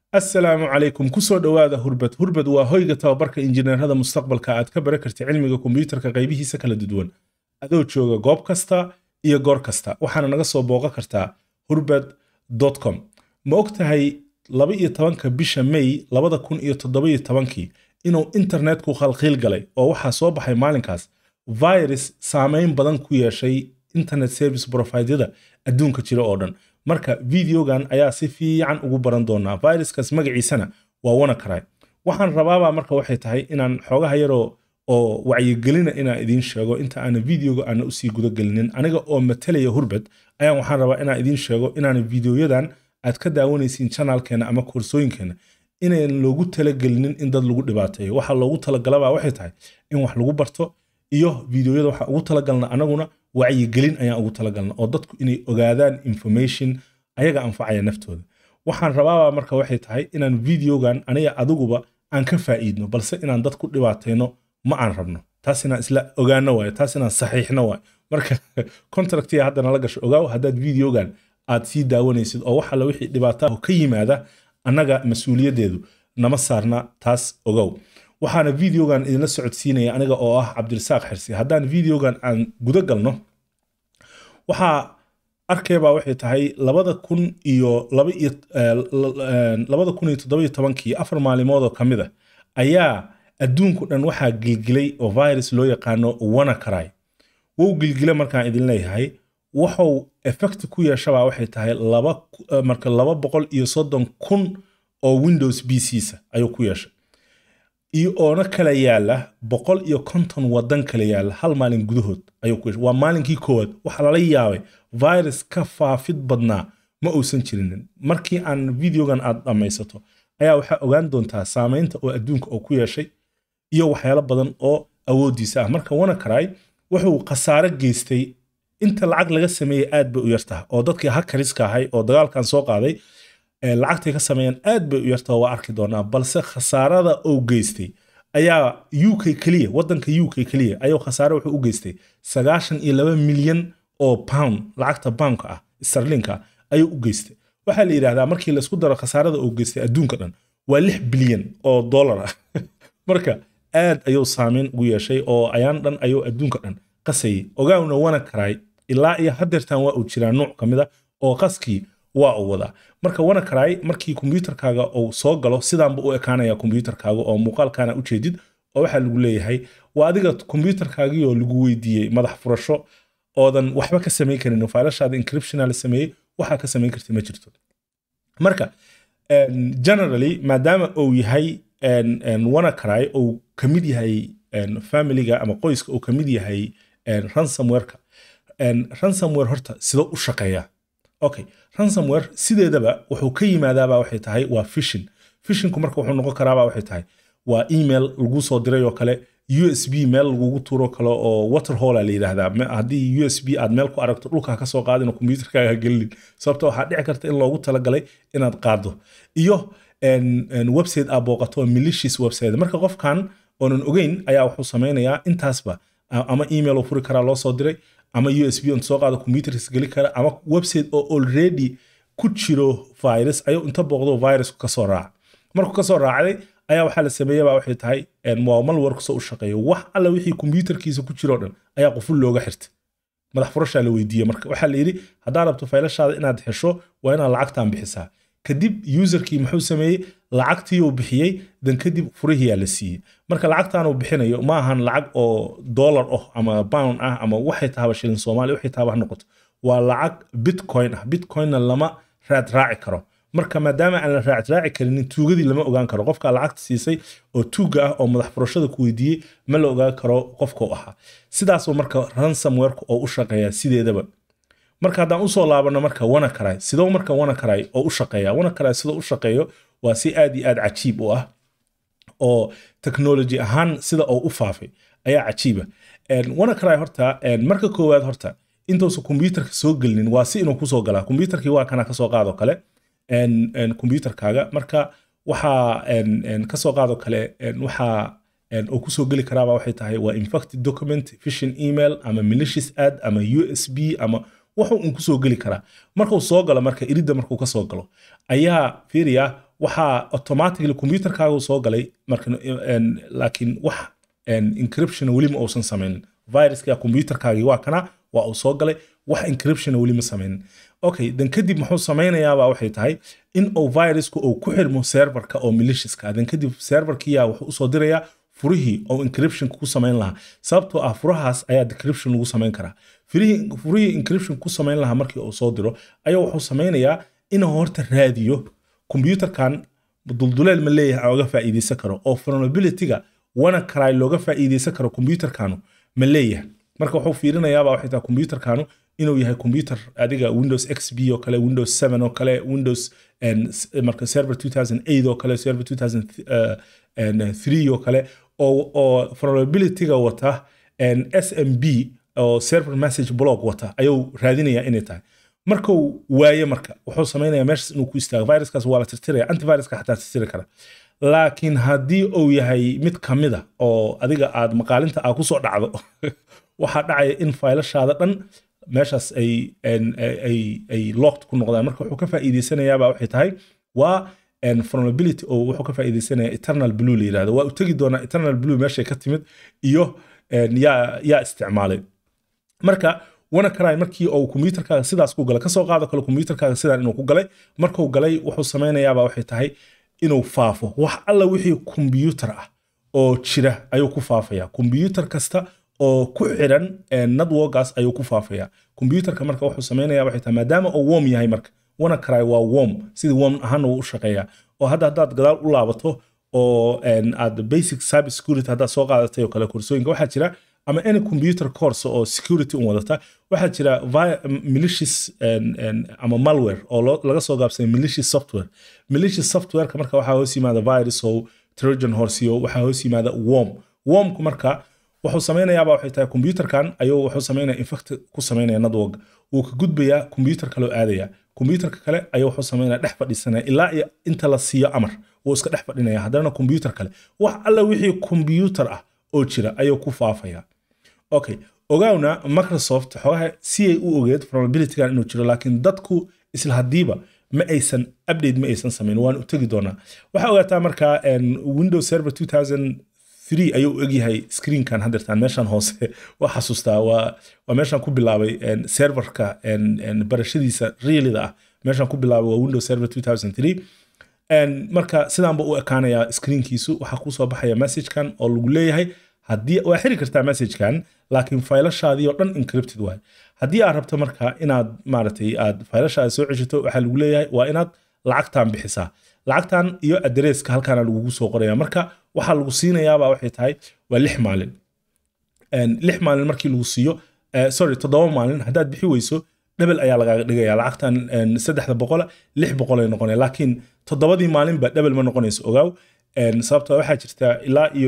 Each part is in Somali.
السلام عليكم كسو دواada hurbad waa hoyga tababarka injineerada mustaqbalka aad ka baran kartid cilmiga kombiyuutarka qaybihiisa kala duwan adoo jooga goob kasta iyo goor kasta waxaana naga soo booqan kartaa hurbad.com ma ogtahay 12 bisha May 2017 inuu internetku khalkhil galay oo waxa soo baxay maalinkaas virus saameyn badan ku yeeshay internet service provider-da adduunka jira oo dhan marka videogan ayaa si fiican ugu baran doonaa viruskaas magaciisana waa WannaCry waxaan rabaaba marka waxay tahay inaan xoogaha yaro oo wacyigelina inaan idin sheego inta aan videoga aan u sii guda galinin aniga oo matalaya Hurbad ayaan waxaan rabaa inaan idin sheego inaan videoyadan aad ka daawanaysiin channelkeena ama koorsooyinkeena inaan loogu talagelinin in dad lagu dhibaateeyo waxa loogu talagalaba waxay tahay in wax lagu barto iyo videoyada waxa ugu talagalna anaguna wacyigelin ayaan ugu talagalna oo dadku inay ogaadaan information ayaga anfacaya naftooda waxaan rabaa marka waxay tahay inaan videogan aniga adiguba aan ka faa'iidno balse inaan dadku dhibaateeno ma aan rabno taasina isla ogaano way taasina saxiixna way marka contractiga hadda la gasho ogaaw hadaad videogan aad si daawanaysid oo waxa la wixii dhibaato ka yimaada anaga mas'uuliyadeedu nama saarna taas ogaaw waxaana videogan idin la socodsiinaya aniga oo ah Cabdirasaaq Xirsi hadaan videogan aan guda galno waxa arkayba waxay tahay 2017 afar maalmood oo kamid ah ayaa adduunku dhan waxa gilgilay oo virus loo yaqaano WannaCry wuu gilgilay markaan idin leeyahay wuxuu effect ku yeeshaa waxay tahay 230,000 oo Windows PCs ayuu ku yeeshay iyo ona kala yaala 150 wadan kala yaala hal maalin gudahood ayuu ku yeeshay waa maalinkii koowaad waxa la yaabay virus ka faafid badnaa ma uusan jirin markii aan videogan aad dhamaysato ayaa waxa ogaan doontaa saameynta oo adduunka oo ku yeeshay iyo waxyaalo badan oo awoodiisa ah marka WannaCry wuxuu khasaare geystay inta lacag laga sameeyay aad bay u yartahay oo dadkii hackeriska ahay oo dagaalkan soo qaaday lacagtay ka sameeyeen aad bay u yartahay waa arki doonaa balse khasaarada oo geystay ayaa UK kaliya wadanka UK kaliya ayuu khasaare wuxuu u geystay 92 milyan oo pound lacagta pound ah sterlinka ayuu u geystay waxa la yiraahdaa markii la isku daro khasaarada oo geystay adduunka dhan waa 6 bilyan oo dollar ah marka aad ayuu saameyn ugu yeeshay oo ayaan dhan ayuu adduunka dhan qasay ogaawna WannaCry ilaa iyo hadeertan waa uu jiraa nooc kamida oo qaskii waa uu wada marka WannaCry markii kombiyuutarkaaga uu soo galo sidaanba u ekaanaya kombiyuutarkaaga oo muuqaalkana u jeedid oo waxa lagu leeyahay waa adiga kombiyuutarkaagii oo lagu weydiiyay madax furasho oodan waxba ka sameyn karin faylashaada encryption la sameeyay waxa ka sameyn kartid ma jirto marka generally maadaama uu yahay WannaCry uu kamid yahay family-ga ama qoyska uu kamid yahay ransomware-ka ransomware horta sida u shaqeeyaa okay ransomware sideedaba wuxuu ka yimaadaaba waxay tahay waa phishing marka wuxuu noqon karaaba waxay tahay waa email lagu soo diray oo kale USB mail lagu tuuro kale oo waterhole la yiraahdaa hadii USB aad meel ku aragto dhulka ka soo qaadino kombiyuutarkaaga gelin sababtoo waxa dhici karta in loogu talagalay inaad qaado iyo website aad booqato malicious website marka qofkan oonan ogeyn ayaa wuxuu sameynayaa intaasba ama email oo furi kara loo soo diray ama USB on soo qaado kombiyuutarkiisa gali kara ama website oo already ku jiro virus ayuu inta booqdo virus ka soo raac markuu ka soo raacay ayaa waxa la sameeyay waxay tahay malware ku soo u shaqeeyo wax alla wixii kombiyuutarkiisa ku jiro dhan ayaa qoful looga xirtay madax furasha la weydiiyay marka waxa la yiri hadaa rabto faylashaada inaad hesho waa inaad lacagtaan bixisaa kadib userkii muxuu sameeyay lacagtii uu bixiyay dan kadib furihiya la siiyay marka lacagtaan uu bixinayo ma ahan lacag oo dollar ama pound ama waxay tahay shilin Soomaali waxay tahay noqoto waa lacag bitcoin lama raaci karo marka maadaama aan la raaci karin tuugadii lama ogaan karo qofka lacagta siisay oo tuuga ah oo madax furashada ku weydiiyay ma la ogaan karo qofka uu ahaa sidaas oo marka ransomware oo u shaqeeya sideedaba marka hadaan u soo laabano marka WannaCry sidoo marka WannaCry oo u shaqeeya WannaCry sidoo u shaqeeyo waa si aad iyo aad cajiib u ah oo technology ahaan sida oo u faafay ayaa cajiiba WannaCry horta marka koowaad horta intuusan kombiyuutarka soo gelin waa si inuu ku soo galaa kombiyuutarkii waa kana ka soo qaado kale kombiyuutarkaaga marka waxa ka soo qaado kale waxa oo ku soo gali karaaba waxay tahay waa infected document phishing email ama malicious ad ama USB ama wuxuu ku soo gali karaa markuu soo galo marka irida markuu ka soo galo ayaa fiiriya waxaa automatically computerkaagu soo galay marka laakiin wax encryption weli ma uusan samaynin viruska computerkaagii waa kana waa uu soo galay wax encryption weli ma samaynin okay dan kadib muxuu samaynayaaba waxay tahay in uu virusku uu ku xirmo serverka oo maliciouskaa dan kadib serverkiyaa wuxuu usoo dirayaa furihii oo encryption ku samayn lahaa sababtoo ah furahaas ayaa decryption lagu samayn karaa furihii encryption ku samayn lahaa markii uu soo diro ayaa wuxuu samaynayaa inuu horta raadiyo computerkan dulduleel ma leeyahay oga faa'iideysan karo oo vulnerability-ga WannaCry looga faa'iideysan karo computerkanu ma leeyahay marka wuxuu fiirinayaaba waxay tahay computerkanu inuu yahay computer adiga Windows XP oo kale Windows 7 oo kale Windows marka server 2008 oo kale server 2003 oo kale oo vulnerability-ga wata SMB oo server message block wata ayuu raadinaya inay tahay markuu waaye marka wuxuu sameeyaa meeshas inuu ku istaago viruskaas waa la tirtiraya antiviruska xataa tirtiri kara laakiin haddii uu yahay mid kamida oo adiga aad maqaalinta aad ku soo dhacdo waxa dhacaya in faylashaada dhan meeshas ay locked ku noqdaan marka wuxuu ka faa'iideysanayaaba waxay tahay waa vulnerability oo wuxuu ka faa'iideysanaya eternal blue la yiraahdo waa u tagi doona eternal blue meesha ka timid iyo yaa isticmaalay marka WannaCry markii uu computerkaaga sidaas ku galay ka soo qaado kale computerkaaga sidaan inuu ku galay markuu galay wuxuu sameynayaaba waxay tahay inuu faafo wax alla wixii computer ah oo jira ayuu ku faafaya computer kasta oo ku xiran networkaas ayuu ku faafaya computerka marka wuxuu sameynayaa waxay tahay maadaama uu warm yahay marka WannaCry waa warm sidii warm ahaan uu u shaqeeyaa oo haddaad gadaal u laabato oo aad basic cyber security haddaad soo qaadatay oo kale koorsooyinka waxaa jira ama any computer course oo security wadata waxaa jira malicious ama malware oo laga soo gaabsay malicious software marka waxaa hoos yimaada virus oo trojan horse waxaa hoos yimaada wormku marka wuxuu sameynayaaba waxay tahay computerkan ayuu wuxuu sameynaya infect ku sameynaya network uu ka gudbaya computer kale oo aadaya computerka kale ayuu wuxuu sameynaya dhex fadhiisanaya ilaa inta la siiyo amar uu iska dhex fadhinaya haddana computer kale wax alla wixii computer ah oo jira ayuu ku faafaya okay ogaawna Microsoft xogaha si ay u ogeed vulnerability-ga inuu jiro laakiin dadku isla hadiiba ma aysan update ma aysan sameyn waan u tagi doonaa waxa ogaataa marka Windows Server 2003 ayuu ogyahay screenkan hadirtaan meeshan hoose waa xasuustaa waa meeshan ku bilaabay serverka barashadiisa realida ah meeshan ku bilaabay waa Windows Server 2003 marka sidaanba u ekaanaya screenkiisu waxa ku soo baxaya messagekan oo lagu leeyahay haddii waa xiri kartaa messagekan laakiin faylashaadii oo dhan encrypted waay haddii aad rabto marka inaad maaragtay aad faylashaada soo ceshato waxaa lagu leeyahay waa inaad lacagtan bixisaa lacagtan iyo addresska halkaana lagugu soo qoraya marka waxaa lagu siinayaaba waxay tahay waa 6 maalin 6 maalin markii lagu siiyo 7 maalin haddaad bixi weyso double ayaa lagaaga dhigaya lacagtan 300 600 ay noqonaya laakiin 7 maalinba double ma noqonayso ogaaw sababtoo waxaa jirta ilaa iyo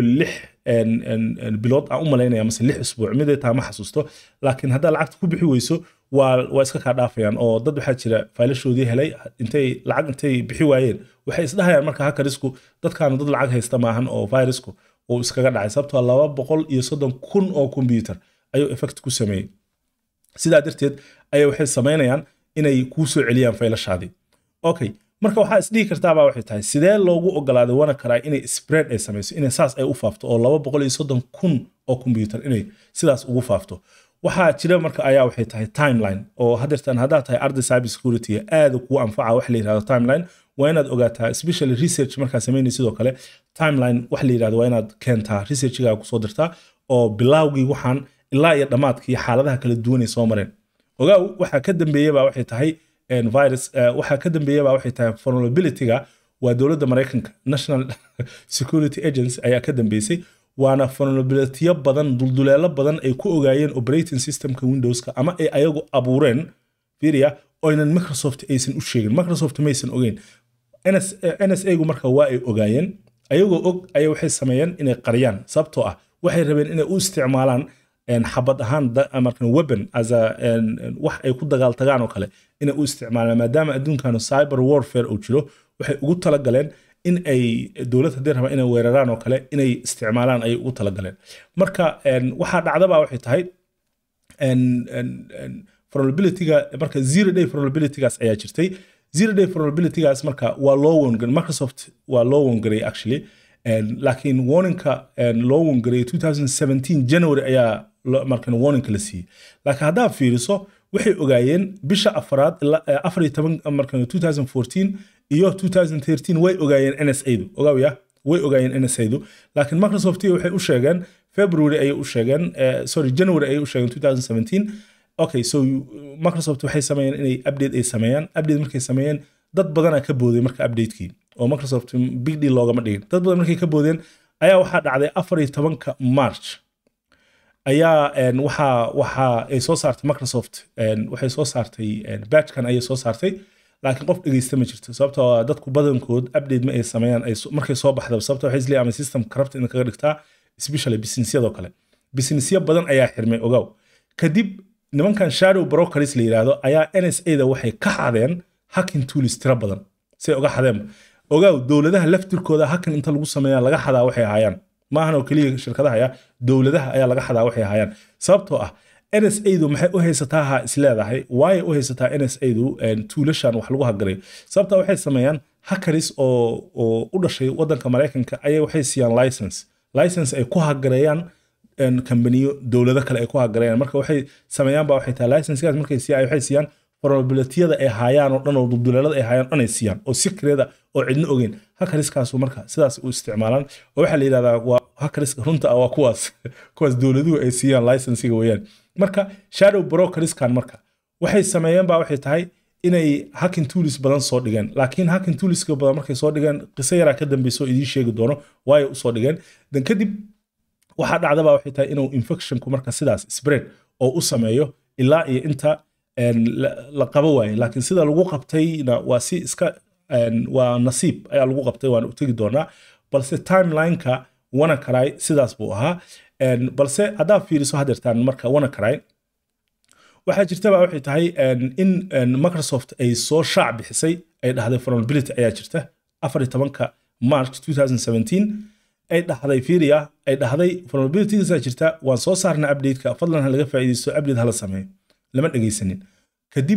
6 bilood aan u maleynaya mise 6 isbuuc mid ay tahay ma xasuusto laakiin haddaa lacagta ku bixi weyso waa iska kaa dhaafayaan oo dad waxaa jira faylashoodii helay intay bixi waayeen waxay isdhahayaan marka hackersku dadkaanu dad lacag haysta maahan oo virusku uu iskaga dhacay sababtoo 230,000 oo computer ayuu effect ku sameeyey sidaa darteed ayay waxay sameynayaan inay kuu soo celiyaan faylashaadii okay marka waxaa isdhihi kartaaba waxay tahay sidee loogu ogolaaday WannaCry inay spread ay samayso inay saas ay u faafto oo 230,000 oo computer inay sidaas ugu faafto waxaa jira marka ayaa waxay tahay timeline oo hadirtan haddaad tahay arday cyber security aad kugu anfaca wax la yiraahdo timeline waa inaad ogaataa especially research markaa sameynaysid sidoo kale timeline wax la yiraahdo waa inaad keentaa researchiga ku soo dirtaa oo bilowgii waxaan ilaa iyo dhamaadkii xaaladaha kala duwan ay soo mareen ogaaw waxa ka dambeeyay baa waxay tahay virus waxa ka dambeeyay baa waxay tahay vulnerability-ga waa dawladda Mareykanka National Security Agency ayaa ka dambeysay waana vulnerability badan dulduleelo badan ay ku ogaayeen operating systemka Windowska ama ay ayagu abuureen fiiriya oo inaan Microsoft aysan u sheegin Microsoft ma aysan ogeyn NSA-gu marka waa ay ogaayeen ayagoo og ay waxay sameeyeen inay qariyaan sababtoo ah waxay rabeen inay u isticmaalaan xabad ahaan markan weapon as a wax ay ku dagaal tagaan oo kale inay u isticmaalaan maadaama adduunkan cyber warfare uu jiro waxay ugu tala galeen in ay dawladda hadii rabaan inay weeraraan oo kale inay isticmaalaan ay ugu tala galeen marka waxa dhacdaba waxay tahay vulnerability-ga marka zero day vulnerability-gaas ayaa jirtay zero day vulnerability gaas marka waa loo warngaray Microsoft waa loo warngaray actually laakiin warningka loo warngaray 2017 January ayaa markan warning la siiyay laakiin hadaa fiiriso waxay ogaayeen bisha afraad ilaa 14 markan 2014 iyo 2013 way ogaayeen NSA-du ogaawaya way ogaayeen NSA-du laakiin Microsoft waxay u sheegeen February ay u sheegeen January ay u sheegeen 2017 okay so Microsoft waxay sameeyeen inay update ay sameeyaan update markay sameeyeen dad badan ka booday marka update-kii oo Microsoft big deal loogama dhigin dad badan markay ka boodeen ayaa waxa dhacday 14 March ayaa waxa ay soo saartay Microsoft waxay soo saartay batch-kan ay soo saartay laakiin qof dhageysta ma jirto sababtoo dadku badankood update ma ay sameeyaan ay markay soo baxdo sababtoo waxay isleeyahay ama system corrupt in kaga dhigtaa especially businessyada kale businessya badan ayaa xirmay ogaw kadib nimankan shadow brokers la yiraahdo ayaa NSA-da waxay ka xadeen hacking tools tira badan si uga xadeen ogaw dawladaha laftirkooda hacking inta lagu sameeyaa laga xadaa waxay hayaan maahan oo kaliya shirkadaha ayaa dawladaha ayaa laga xadaa waxay hayaan sababtoo ah NSA-du maxay u haysataa isleedahay way u haysataa NSA-du toolashan wax lagu hagaray sababtoo waxay sameeyaan hackers oo u dhashay wadanka Mareykanka ayay waxay siiyaan license ay ku hagarayaan company dawlado kale ay ku hagarayaan marka waxay sameeyaan ba waxay tahay license-gaas markay siiyaan waxay siiyaan probability-da ay hayaan oo dhan oo dawladada ay hayaan inay siiyaan oo secret-da oo cidna ogeyn hackerskaas marka sidaas u isticmaalaan oo waxa la yiraahdaa waa hackers runta waa kuwaas dawladuhu ay siiyaan license-ga weeyaan marka shadow brokers kan marka waxay sameeyeen ba waxay tahay inay hacking tools badan soo dhigeen laakiin hacking tools badan markay soo dhigeen qiso yar ka dambayso idin sheegi doono way u soo dhigeen dan kadib waxa dhacda ba waxay tahay inuu infection ku marka sidaas spread oo u sameeyo ilaa iyo inta la qabo waay laakiin sida lagu qabtayna waa si iska waa nasiib ayaa lagu qabtay waan u tagi doonaa balse timeline-ka WannaCry sidaas buu ahaa balse hadaa fiiriso hadeertaan marka WannaCry waxaa jirtaba waxay tahay in Microsoft ay soo shaac bixisay ay dhahday vulnerability ayaa jirta 14 March 2017 ay dhahday fiiriya ay dhahday vulnerability ayaa jirta waan soo saarnaa update-ka fadlan laga faa'iideysto update hala sameeyo lama dhageysanin kadib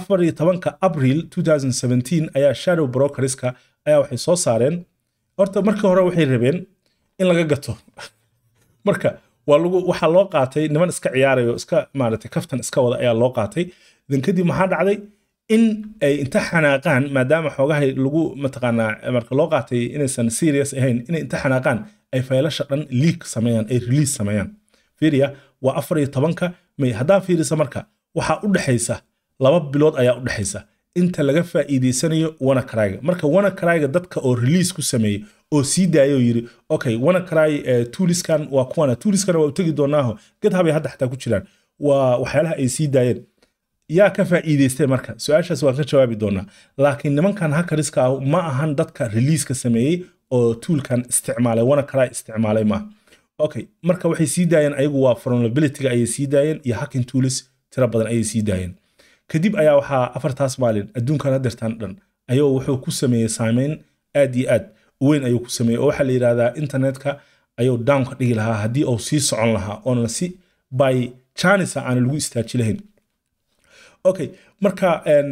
14 April 2017 ayaa shadow brokerska ayaa waxay soo saareen horta markii hore waxay rabeen in laga gato marka waxa loo qaatay niman iska ciyaarayo iska maaragtay kaftan iska wada ayaa loo qaatay dan kadib maxaa dhacday in ay inta xanaaqaan maadaama xoogahay lagu mataqaanaa marka loo qaatay inaysan serious ahayn inay inta xanaaqaan ay faylasha dhan leak sameeyaan ay release sameeyaan fiiriya waa 14 May hadaa fiirisa marka waxa u dhaxaysa 2 bilood ayaa u dhaxaysa inta laga faa'iideysanayo WannaCry marka WannaCry dadka oo release ku sameeyay oo sii daayo yiri okay WannaCry toolskan waa kuwana toolskan waa u tagi doonaaho GitHub ay hadda xataa ku jiraan waa waxyaalaha ay sii daayeen yaa ka faa'iideystay marka su'aashaas waan ka jawaabi doonaa laakiin nimankan hackerska ma ahan dadka release ka sameeyay oo toolkan isticmaalay WannaCry isticmaalay ma okay marka waxay sii daayeen ayagu waa vulnerability-ga ay sii daayeen iyo hacking tools tira badan ay sii daayeen kadib ayaa waxa afartaas maalin adduunkan hadeertaan dhan ayuu wuxuu ku sameeyay saameyn aad iyo aad weyn ayuu ku sameeyay oo waxa la yiraahdaa internetka ayuu down ka dhigi lahaa hadii uu sii socon lahaa oo si by chance aan lagu istaaji lahayn okay marka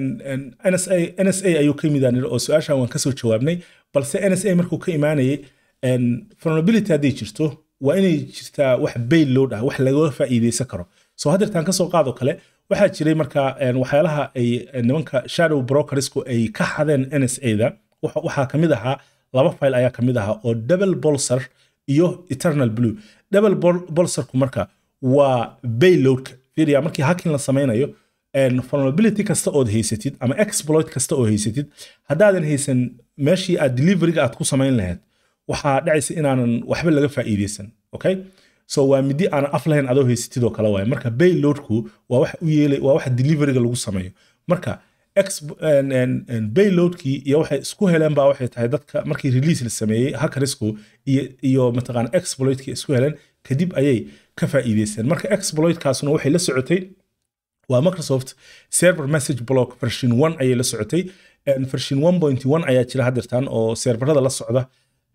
NSA ayuu ka yimidaan oo su'aashan waan ka soo jawaabnay balse NSA markuu ka imaanayay vulnerability hadii jirto waa inay jirtaa wax payload ah wax laga faa'iideysan karo soo hadeertaan ka soo qaado kale waxaa jiray marka waxyaalaha ay nimanka shadow brokersku ay ka xadeen NSA-da waxa kamid ahaa 2 file ayaa kamid ahaa oo double bolster iyo eternal blue double bolster ku marka waa payload fiiriya markii hacking la sameynayo vulnerability kasta oo haysatid ama exploit kasta oo haysatid hadaadan haysan meeshii aad delivery aad ku sameyn lahayd waxa dhacaysa inaanan waxba laga faa'iideysan okay so waa midi aan af lahayn adoo haysatid oo kala waay marka payloadku waa wax u yeelay waa wax delivery-ga lagu sameeyo marka payloadkii iyo waxay isku heleen baa waxay tahay dadka markii release la sameeyay hackersku iyo mataqaan exploit-kii isku heleen kadib ayay ka faa'iideysteen marka exploit-kaasuna waxay la socotay waa Microsoft server message block version 1 ayay la socotay version 1.1 ayaa jira hadeertaan oo serverada la socda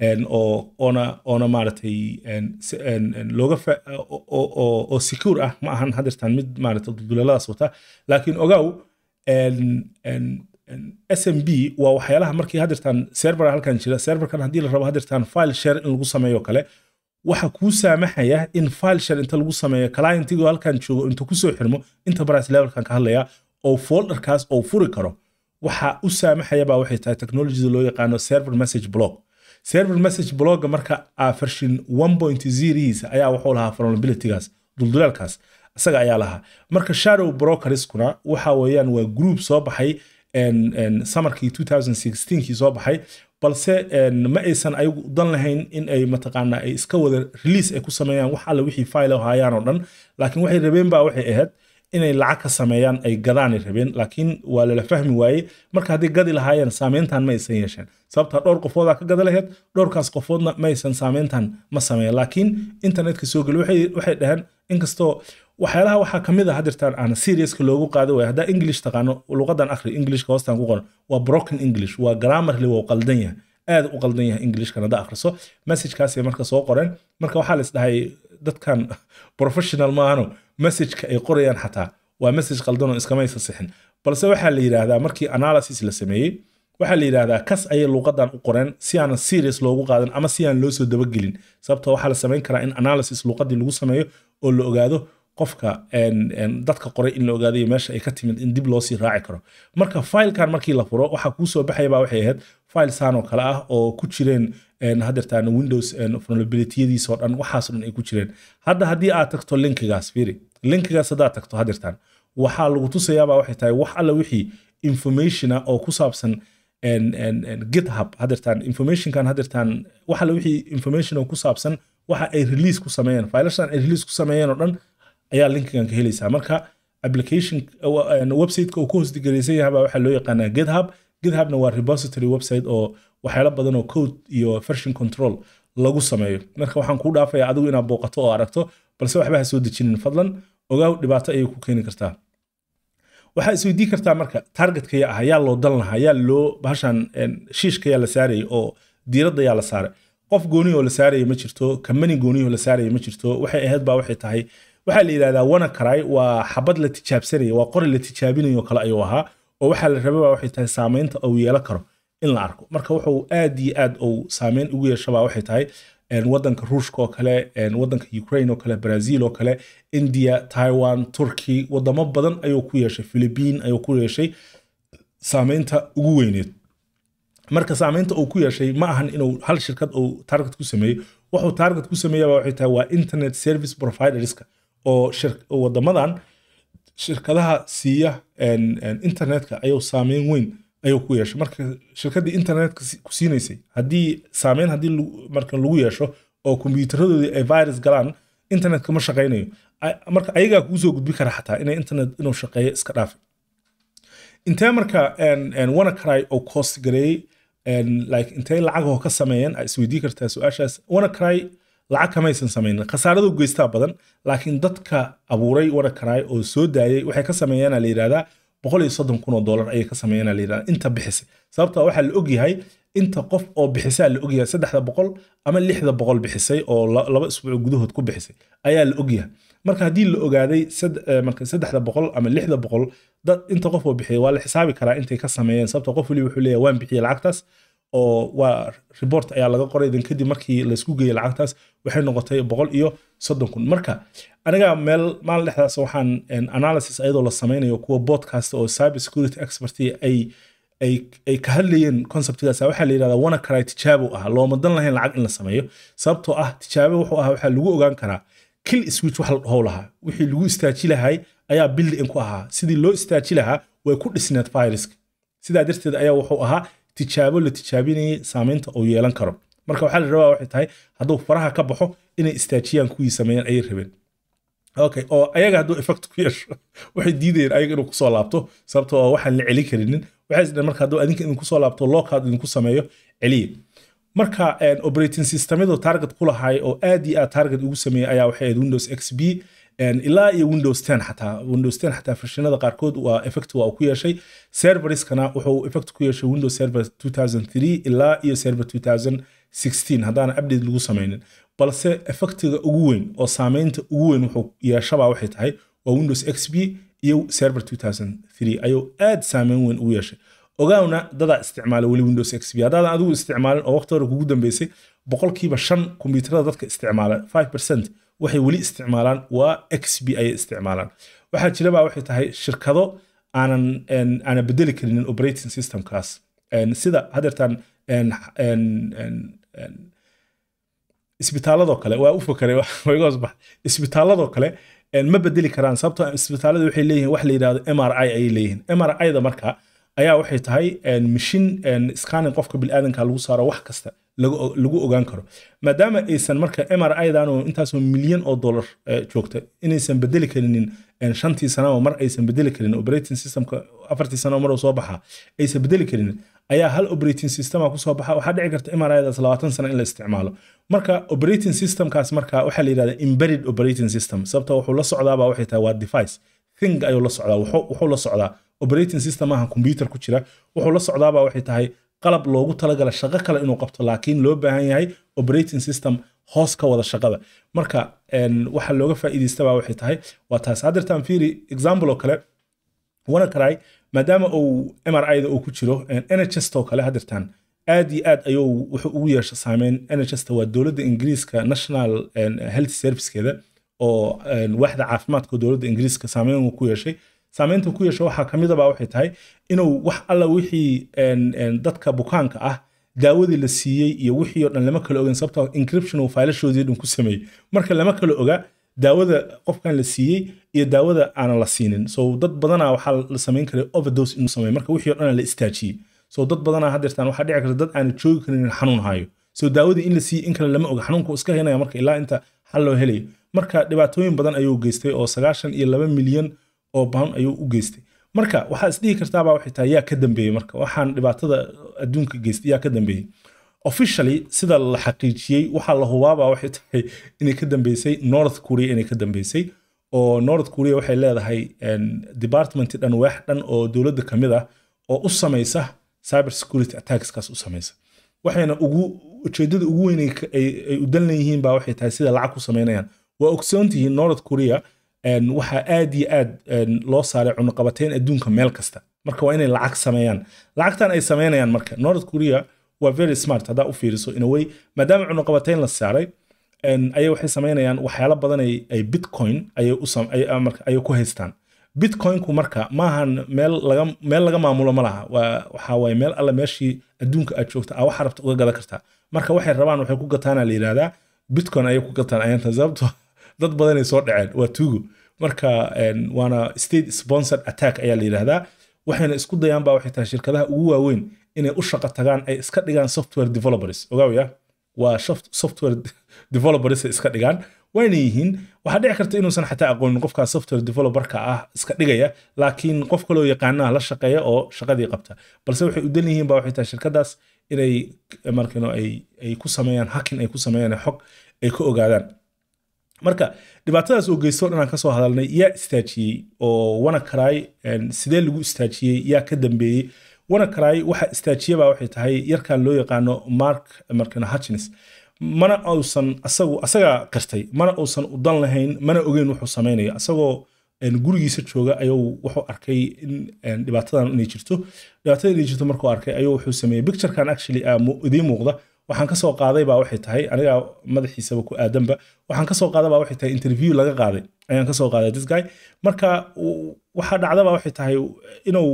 ona maaragtay looga oo secure ah ma ahan hadeertaan mid maaragtay dulaaladaas wata laakiin ogaaw SMB waa waxyaalaha markii hadirtaan server halkan jira serverkan haddii la rabo hadirtaan file share in lagu sameeyo kale waxa kuu saamaxaya in file share inta lagu sameeyo clientigu halkan joogo inta kusoo xirmo enterprise levelkan ka hadlaya oo folderkaas oo furi karo waxa u saamaxaya baa waxay tahay technology loo yaqaano server message block server message block marka version 1.0 ayaa wuxuu lahaa vulnerability-gaas duldulaalkaas isaga ayaa lahaa marka shadow brokerskuna waxa weeyaan waa group soo baxay summerkii 2016kii soo baxay balse ma aysan ayagu dan lahayn in ay mataqaanaa ay iska wada release ay ku sameeyaan wax alla wixii file oo hayaan oo dhan laakiin waxay rabeen baa waxay ahayd inay lacag ka sameeyaan ay gadaanay rabeen laakiin waa la fahmi waayey marka haddii gadi lahaayeen saameyntan ma aysan yeesheen sababta dhowr qofooda ka gada lahayd dhowrkaas qofoodna ma aysan saameyntan ma sameeyeen laakiin internetka soo gali waxay dhaheen inkastoo waxyaalaha waxaa ka mid ah hadirtaan aan seriouska loogu qaado way haddaa English taqaano luqadan akhri Englishka hoostaan ku qoran waa broken English waa grammarly waa qaldan yahay aad u qaldan yahay Englishkan haddaa akhriso message-kaas ay marka soo qoreen marka waxaa la isdhahay dadkan professional maahano message-ka ay qorayaan xataa waa message qaldan oo iskama aysan sixin balse waxaa la yiraahdaa markii analysis la sameeyay waxaa la yiraahdaa kas ay luqadan u qoreen si aan serious loogu qaadan ama si aan loo soo dabagelin sababtoo waxaa la sameyn karaa in analysis luqadii lagu sameeyo oo la ogaado qofka dadka qoray in la ogaado meesha ay ka timid in dib loo sii raaci karo marka filekan markii la furo waxa ku soo baxay baa waxay ahayd file saan oo kale ah oo ku jireen hadirtaan Windows vulnerability-yadiisa oo dhan waxaas dhan ay ku jireen hadda haddii aad tagto linkigaas fiiri linkigaas haddaad tagto hadirtaan waxaa lagu tusayaa baa waxay tahay wax alla wixii information oo ku saabsan GitHub hadirtaan informationkan hadirtaan wax alla wixii information oo ku saabsan waxa ay release ku sameeyeen fileashan ay release ku sameeyeen oo dhan ayaa linkigan ka helaysaa marka application website-ka uu ku hoos digareysan yahay waxa loo yaqaanaa GitHubna waa repository website oo waxyaalo badan oo code iyo version control lagu sameeyo marka waxaan ku dhaafayaa adigu inaad booqato oo aragto balse waxba ha soo dejinin fadlan ogaaw dhibaato ayay ku keeni kartaa waxa isweydiin kartaa marka targetka yaa loo dan lahaa yaa loo bahashan shiishka yaa la saaray oo diiradda yaa la saaray qof gooni oo la saaray ma jirto company gooni oo la saaray ma jirto waxay ahayd baa waxay tahay waxa la yiraahdaa WannaCry waa xabad la tijaabsanay waa qori la tijaabinayo kala ayuu ahaa oo waxa la rabaa waxay tahay saameynta uu yeelan karo in la arko marka wuxuu aad iyo aad uu saameyn ugu yeeshaa waxay tahay wadanka Ruushka oo kale wadanka Ukraine oo kale Brazil oo kale India Taiwan Turkey wadamo badan ayuu ku yeeshay Philippines ayuu ku yeeshay saameynta ugu weyneed marka saameynta uu ku yeeshay ma ahan inuu hal shirkad uu target ku sameeyo wuxuu target ku sameeyaa waxay tahay waa internet service providerska oo wadamadan shirkadaha siiya internetka ayuu saameyn weyn ayuu ku yeeshay marka shirkadii internetka ku siinaysay haddii saameyn haddii marka lagu yeesho oo kombiyuutarradoodii ay virus galaan internetka ma shaqaynayo marka ayagaa kuu soo gudbi kara xataa inay internet inuu shaqeeyo iska dhaafay intee marka WannaCry oo cost gareeyay like intee lacagoo ka sameeyeen ay isweydii kartaa su-aashaas WannaCry lacag kamaysan sameeyeen khasaaradu geystaa badan laakiin dadka abuuray WannaCry oo soo daayay waxay ka sameeyeen la yiraahdaa $130,000 ayay ka sameeyeen la yiraahdaa inta bixisay sababtoo waxa la og yahay inta qof oo bixisay la og yahay 300 ama 600 bixisay oo laba isbuuc gudahood ku bixisay ayaa la og yahay marka hadii la ogaaday marka 300 ama 600 dad inta qof oo bixiyay waa la xisaabi karaa intay ka sameeyeen sababtoo qof wali wuxuu leeyahay waan bixiyay lacagtaas oo waa report ayaa laga qoray dan kadib markii la isku geeyay lacagtaas waxay noqotay 130,000 marka aniga meel maal dhexdaas waxaan analysis ayadoo la sameynayo kuwa podcast oo cyber security expert ay ka hadlayeen conceptgaas waxa la yiraahdaa WannaCry tijaabo ah looma dan lahayn lacag in la sameeyo sababtoo ah tijaabo wuxuu ahaa waxa lagu ogaan karaa kill switch wax la dhaho lahaa wixii lagu istaaji lahay ayaa build in ku ahaa sidii loo istaaji lahaa way ku dhisneed virus sidaa darteed ayaa wuxuu ahaa tijaabo la tijaabinayay saameynta uu yeelan karo marka waxa la rabaa waxay tahay hadduu faraha ka baxo inay istaajiyaan kuwii sameeyeen ay rabeen okay oo ayaga hadduu effect ku yeesho waxay diidayeen ayaga inuu kusoo laabto sababtoo waxaan la celin karinin waxay isdhan marka hadduu adinka idinku soo laabto lockout idinku sameeyo celiye marka operating systemadu target ku lahay oo aad iyo aad target ugu sameeyay ayaa waxay ahayd Windows XP ilaa iyo Windows 10 xataa versionada qaarkood waa effect waa ku yeeshay serveriskana wuxuu effect ku yeeshay Windows Server 2003 ilaa iyo Server 2016 hadaan update lagu sameynin balse effectiga ugu weyn oo saameynta ugu weyn wuxuu yeeshaa waxay tahay waa Windows XP iyo Server 2003 ayuu aad saameyn weyn u yeeshay ogaawna dada isticmaala weli Windows XP hadaadan adigu isticmaalin oo waqti hore kugu dambeysay boqolkiiba 5 kombiyuutarada dadka isticmaala 5% waxay weli isticmaalaan waa XP ay isticmaalaan waxa jira baa waxay tahay shirkado aanan bedeli karin operating system kaas sida hadeertan isbitaalada kale waa u fakaray way isbax isbitaalada kale ma bedeli karaan sababtoo isbitaalada waxay leeyihiin wax la yiraahdo MRI ay leeyihiin MRI da marka ayaa waxay tahay machine scanning qofka bil aadanka lagu saaro wax kasta lagu ogaan karo maadaama aysan marka MRI daano intaas oo milyan oo dollar joogta inaysan bedeli karin shantii sano mar aysan bedeli karin operating systemka afartii sano mar oo soo baxa aysan bedeli karin ayaa hal operating system ku soo baxa waxa dhici karta MRI daas 20 sano in la isticmaalo marka operating system kaas marka waxa la yiraahdaa embedded operating system sababtoo wuxuu la socdaa baa waxay tahay waa device thing ayuu la socdaa wuxuu la socdaa operating system aha computer ku jira wuxuu la socdaa baa waxay tahay qalab loogu talagalay shaqo kale inuu qabto laakiin loo baahan yahay operating system hoos ka wada shaqada marka waxa looga faa'iideystaa baa waxay tahay waa taas hadirtaan fiiri example oo kale wana karay maadaama uu MRI da uu ku jiro NHS to kale hadirtaan aad iyo aad ayuu wuxuu ugu yeeshay saameyn NHS ta waa dawladda Ingiriiska National Health Service-keeda oo waaxda caafimaadka dawladda Ingiriiska saameyn uu ku yeeshay saameynta ku yeesho waxa kamid ah waxay tahay inuu wax alla wixii dadka bukaanka ah daawadii la siiyay iyo wixii oo dhan lama kala ogaan sababtoo encryption oo faylashoodii dhan ku sameeyay marka lama kala ogaa daawada qofkan la siiyay iyo daawada aan la siinin so dad badan waxa la sameyn karay overdose inuu sameeyo marka wixii oo dhan la istaajiyay so dad badan hadeertaan waxa dhici karta dad aan joogi karin xanuun hayo so daawadii in la siiyay in kale lama oga xanuunku iska heenaya marka ilaa inta xal loo helayo marka dhibaatooyin badan ayuu geystay oo 92 milyan oo baan ayuu u geystay marka waxa isdhihi kartaa baa waxay tahay yaa ka dambeeyay marka waxaan dhibaatada adduunka geystay yaa ka dambeeyay officially sida la xaqiijiyay waxa la hubaaba waxay tahay inay ka dambeysay North Korea inay ka dambeysay oo North Korea waxay leedahay department dhan wax dhan oo dawladda kamid ah oo u sameeysa cyber security attacks kaas u sameeysa waxayna ujeedada ugu weyn ay u dan leeyihiin baa waxay tahay sida lacag ku sameeyaan waa ogsoontihiin North Korea waxa aad iyo aad loo saaray cunaqabateyn adduunka meel kasta marka waa inay lacag sameeyaan lacagtan ay sameeyaan marka North Korea waa very smart hada u fiiriso in a way maadaama cunaqabateyn la saaray ay waxay sameeyaan waxyaalo badan ay Bitcoin ay ku haystaan Bitcoin ku marka maahan meel laga maamulo ma laha waxa way meel alla meeshii adduunka aad joogto wax rabto uga gada kartaa marka waxay rabaan waxay ku gataan la yiraahdaa Bitcoin ay ku gataan ayanta sababto dad badan ay soo dhaceen waa tuugo marka waana state sponsored attack ayaa la yiraahdaa waxayna isku dayaan baa waxay tahay shirkadaha ugu waaweyn inay u shaqo tagaan ay iska dhigaan software developers ogaawaya waa software developers iska dhigaan wayna yihiin waxa dhici karta inuusan xataa aqoonin qofka software developer-ka ah iska dhigaya laakiin qof kale oo yaqaanaha la shaqeeya oo shaqadii qabta balse waxay u dan yihiin baa waxay tahay shirkadaas inay markano ay ku sameeyaan hacking ay ku sameeyaan xog ay ka ogaadaan marka dhibaatadaas oo geysto dhanaan ka soo hadalnay yaa istaajiyay oo wana karay sidee lagu istaajiyay yaa ka dambeeyay wana karay waxa istaajiyay baa waxay tahay yarkan loo yaqaano Mark Hutchins mana uusan asaga qartay mana uusan u dan lahayn mana ogeyn wuxuu sameeynaya asagoo gurigiisa jooga ayuu wuxuu arkay in dhibaatadan inay jirto markuu arkay ayuu wuxuu sameeyay picture kan actually idin muuqda waxaan ka soo qaaday baa waxay tahay aniga madaxiisaba ku aadanba waxaan ka soo qaaday baa waxay tahay interview laga qaaday ayaan ka soo qaaday this guy marka waxa dhacda baa waxay tahay inuu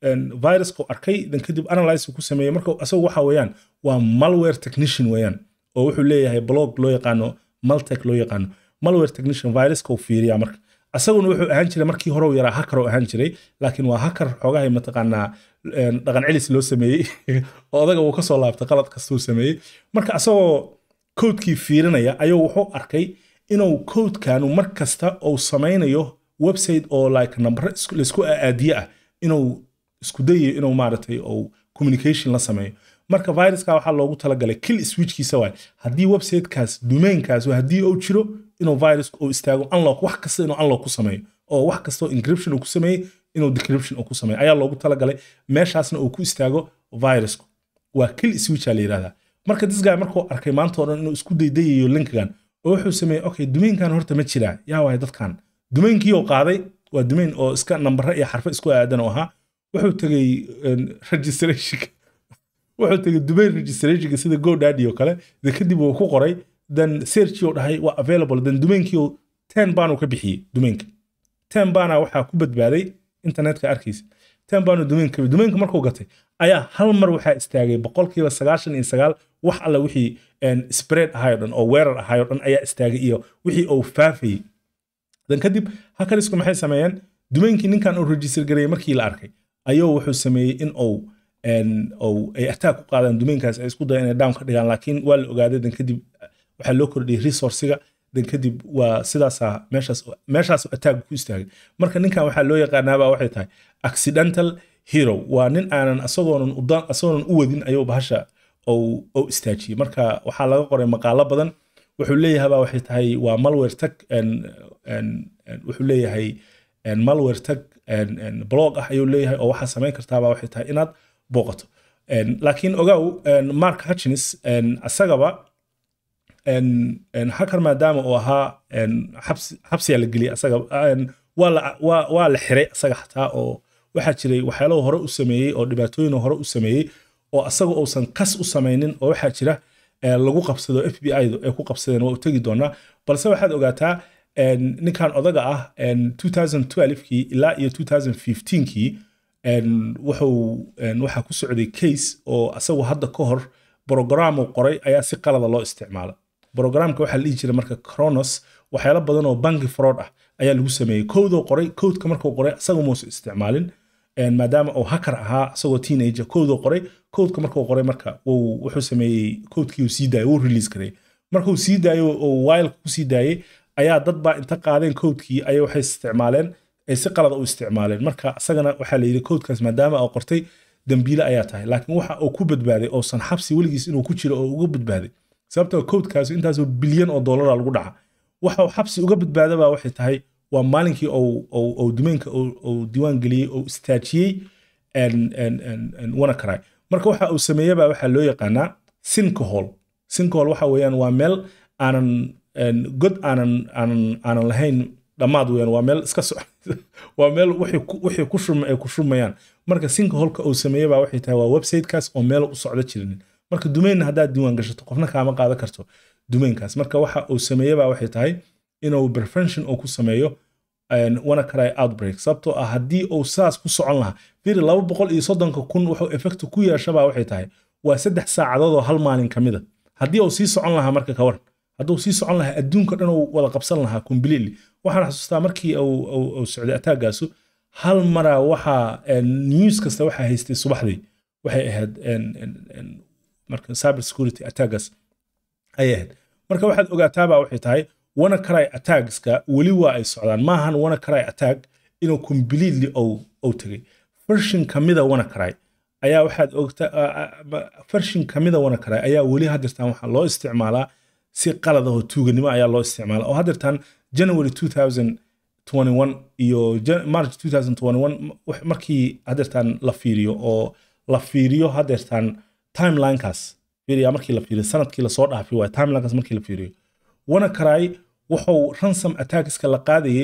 virus ku arkay dan kadib analyze ku sameeyay marka asagu waxa weeyaan waa malware technician weeyaan oo wuxuu leeyahay blog loo yaqaano Maltech loo yaqaano malware technician virus ku fiiriya marka asaguna wuxuu ahaan jiray markii hore uu yaraa hacker oo ahaan jiray laakiin waa hacker xogahay mataqaanaa dhaqan celis loo sameeyay oo adaga uu ka soo laabtay qalad kasta uu sameeyay marka asagoo code-kii fiirinaya ayuu wuxuu arkay inuu code-kan mar kasta uu sameynayo website oo like number isku aadiye ah inuu isku dayo inuu maartay oo communication la sameeyo marka viruska waxa loogu talagalay kill switch-kiisa waay haddii website-kaas domain-kaas haddii uu jiro inuu virus uu istaago unlock wax kasta inuu unlock ku sameeyo oo wax kasta encryption uu ku sameeyo inuu decryption uu ku sameeyo ayaa loogu talagalay meeshaasna uu ku istaago virusku waa kill switch la yiraahdaa marka this guy markuu arkay maanta oo dhan inuu isku daydayo link-gan oo wuxuu sameeyay okay domain-kan horta ma jiraa yaa waay dadkan domain-kii oo qaaday waa domain oo iska number iyo xarfo isku aadan oo ahaa wuxuu tagay registration wuxuu tagay domain registration sida GoDaddy oo kale kadib uu ku qoray then search oo dhahay waa available then domainkii 10 baan ka bixiyay domainka 10 baan waxa ku badbaaday internetka arkiisa 10 baan domainka markuu gatay ayaa hal mar waxa istaagay 99% wax alla wixii spread ahayo dhan oo weerar ahayo dhan ayaa istaagay iyo wixii uu faafay dan kadib hackersku maxay sameeyeen domainkii ninkan uu register gareeyay markii la arkay ayuu wuxuu sameeyay in uu ay attack ku qaadaan domainkaas ay isku dayeen inay down ka dhigaan laakiin waa la ogaaday dan kadib waxa loo kordhiyay resource-ga dan kadib waa sidaas meeshaas attack ku istaagay marka ninkan waxa loo yaqaanaaba waxay tahay accidental hero waa nin aanan asagoonan u wadin ayuu bahasha oo istaajiyay marka waxa laga qoray maqaalo badan wuxuu leeyahay waxay tahay waa malware tag wuxuu leeyahay malware tag blog ah ayuu leeyahay oo waxa sameyn kartaa waxay tahay inaad booqato laakiin ogaaw Mark Hutchins asagaba hacker maadaama uu ahaa xabsi la geliyay asaga waa la xiray asaga xataa oo waxa jiray waxyaalo hore u sameeyay oo dhibaatooyin hore u sameeyay oo asaga uusan kas u sameynin oo waxa jira lagu qabsado FBI-du ay ku qabsadeen waa u tagi doonaa balse waxaad ogaataa ninkan odaga ah 2012kii ilaa iyo 2015kii waxa ku socday case oo asagu hadda ka hor program uu qoray ayaa si qalad loo isticmaalay programka waxa la dhihi jiray marka Kronos waxyaalo badan oo bank fraud ah ayaa lagu sameeyay code-ka markuu qoray asagu muusan isticmaalin maadaama uu hacker ahaa asagoo teenager code-ka markuu qoray marka wuxuu sameeyay code-kii uu sii daayay uu release garay markuu sii daayo oo while ku sii daayay ayaa dad baa inta qaadeen code-kii ay waxay isticmaaleen ay si qalad u isticmaaleen marka asagana waxa la yiri code-kaas maadaama uu qortay dambiile ayaa tahay laakiin waxa uu ku badbaaday oo san xabsi waligiis inuu ku jiro oo uga badbaaday sababtoo code-kaas intaas oo bilyan oo dollar lagu dhaca waxa uu xabsi uga badbaadaba waxay tahay waa maalinkii oo domainka oo diiwaan geliyay oo istaajiyay WannaCry marka waxa uu sameeyay waxa loo yaqaanaa sinkhole waxa weeyaan waa meel aanan god aanan lahayn dhamaad weeyaan waa meel iska waa meel wixii ku shumayaan marka sinkhole-ka uu sameeyay waxay tahay waa website-kaas oo meel u socdo jirin marka domain haddaad diiwaan gashato qofna kaama qaadan karto domainkaas marka waxa uu sameeyay waxay tahay inuu prevention oo ku sameeyo WannaCry outbreak sababtoo ah haddii uu saas ku socon lahaa fiiri 230,000 wuxuu effect ku yeeshabaa waxay tahay waa 3 saacadood oo hal maalin kamida haddii uu sii socon lahaa marka ka war hadduu sii socon lahaa adduunka dhan uu wada qabsan lahaa completely waxaan xasuustaa markii uu socday attack-gaasu hal mara waxa news kasta waxa haystay subaxdii waxay ahayd marka cyber security attack-gaas ayay ahayd marka waxaad ogaataaba waxay tahay WannaCry attacks-ka weli waa ay socdaan maahan WannaCry attack inuu completely ou tagay version kamida WannaCry ayaa waxaad ogtaa version kamida WannaCry ayaa weli hadirtaan waxa loo isticmaalaa si qalad ah oo tuuganimo ayaa loo isticmaalaa oo hadirtaan January 2021 iyo March 2021 markii hadirtaan la fiiriyo hadirtaan timeline-kaas fiiriya markii la fiiriyo sanadkii la soo dhaafay waa timeline-kaas markii la fiiriyo WannaCry wuxuu ransom attacks-ka la qaadayay